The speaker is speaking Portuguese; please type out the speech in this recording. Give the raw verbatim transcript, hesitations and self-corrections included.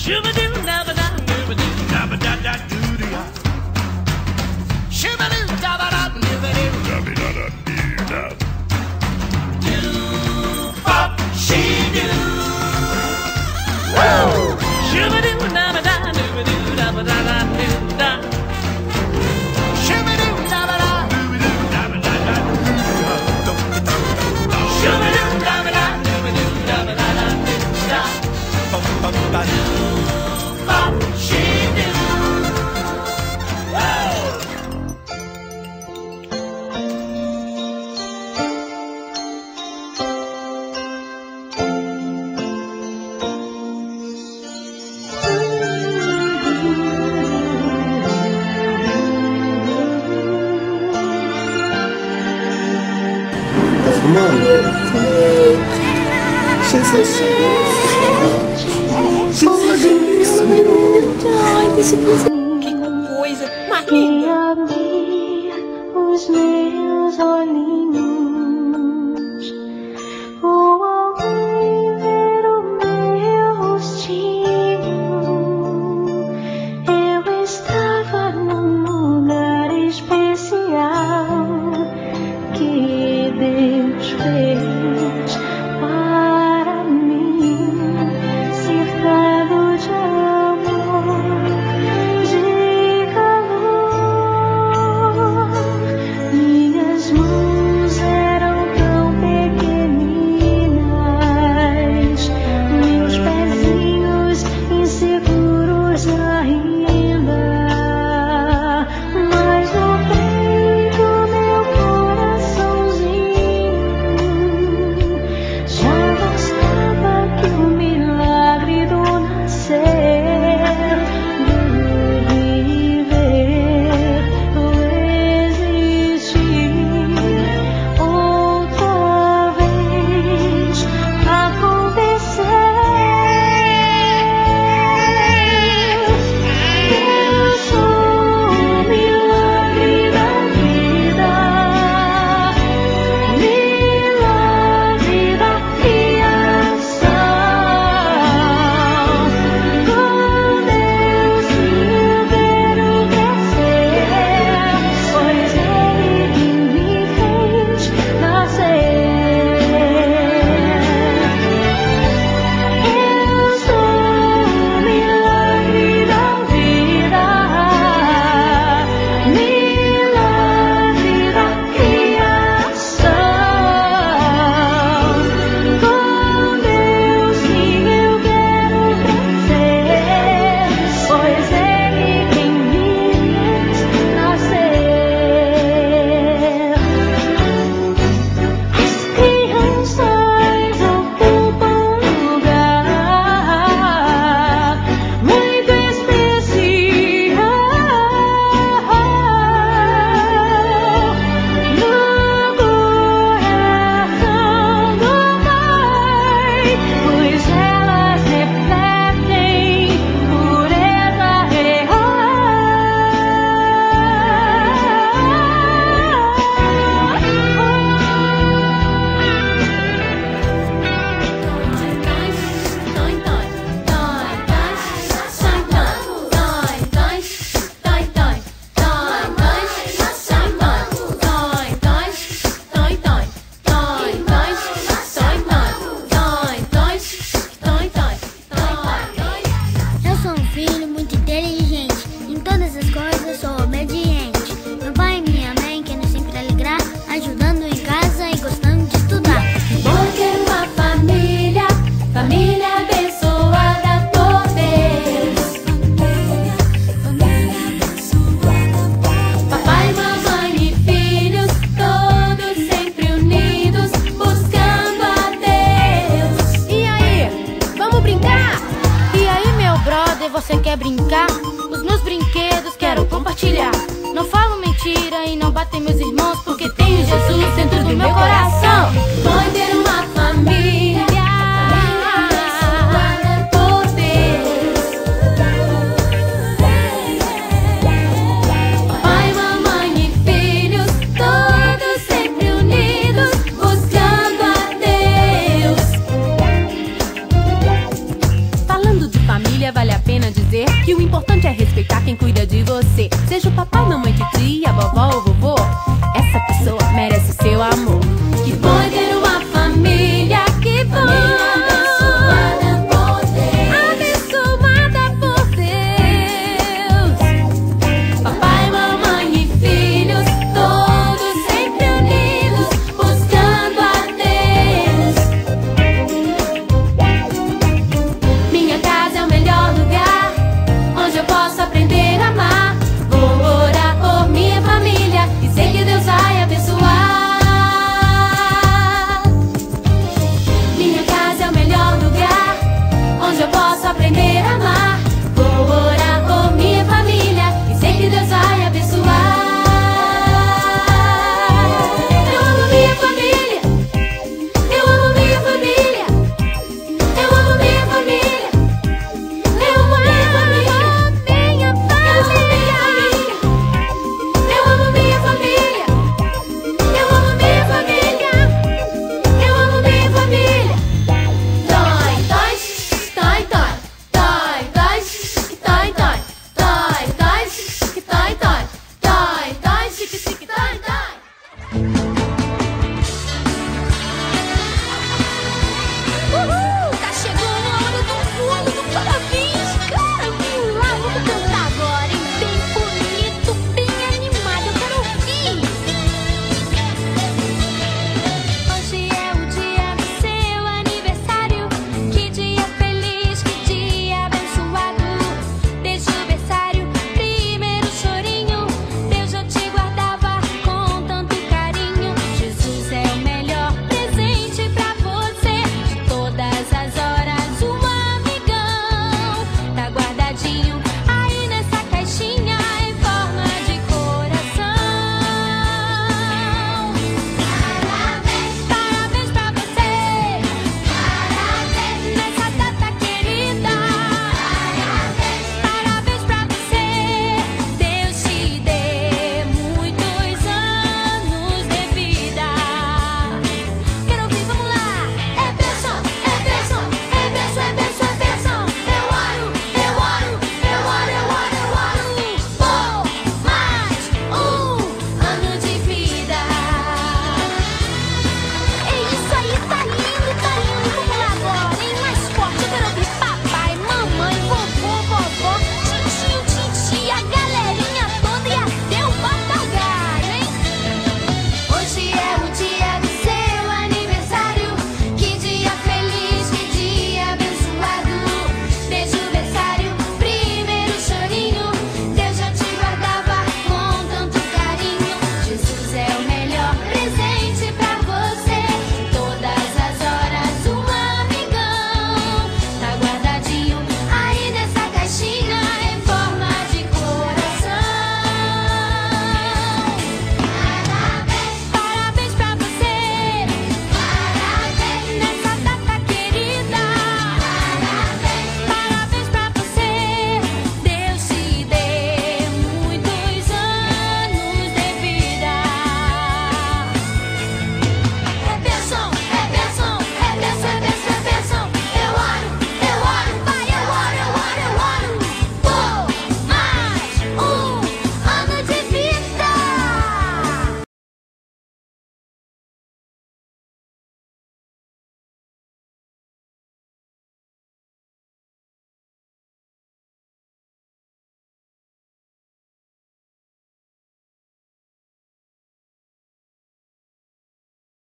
Que coisa, Marquinha! Os meus olhinhos, ou alguém ver o meu rostinho. Eu estava num lugar especial que Deus fez para mim, cercado de amor, de calor. Minhas mãos eram tão pequeninas, meus pezinhos inseguros ainda, mas no peito meu coraçãozinho já mostrava que o milagre do nascer, do viver, do existir outra vez acontecer. Eu sou o milagre da vida, milagre da criação. Com Deusinho quero crescer, pois Ele que me fez nascer. Eu sou o milagre da vida, milagre da criação. Com Deusinho eu quero crescer, pois Ele quem me fez nascer. As crianças ocupam um lugar muito especial no coração do Pai, pois elas refletem pureza real. Eu sou um filho muito inteligente, em todas as coisas eu sou obediente. Meu pai e minha mãe querem sempre alegrar, ajudando em casa e gostando de estudar. Vou ter uma família, família abençoada por Deus. Papai, mamãe e filhos, todos sempre unidos, buscando a Deus. E aí, vamos brincar? E aí, meu brother, você quer brincar? Os meus brinquedos quero compartilhar. Não falo mentira e não batem meus irmãos, porque tenho Jesus dentro do meu coração.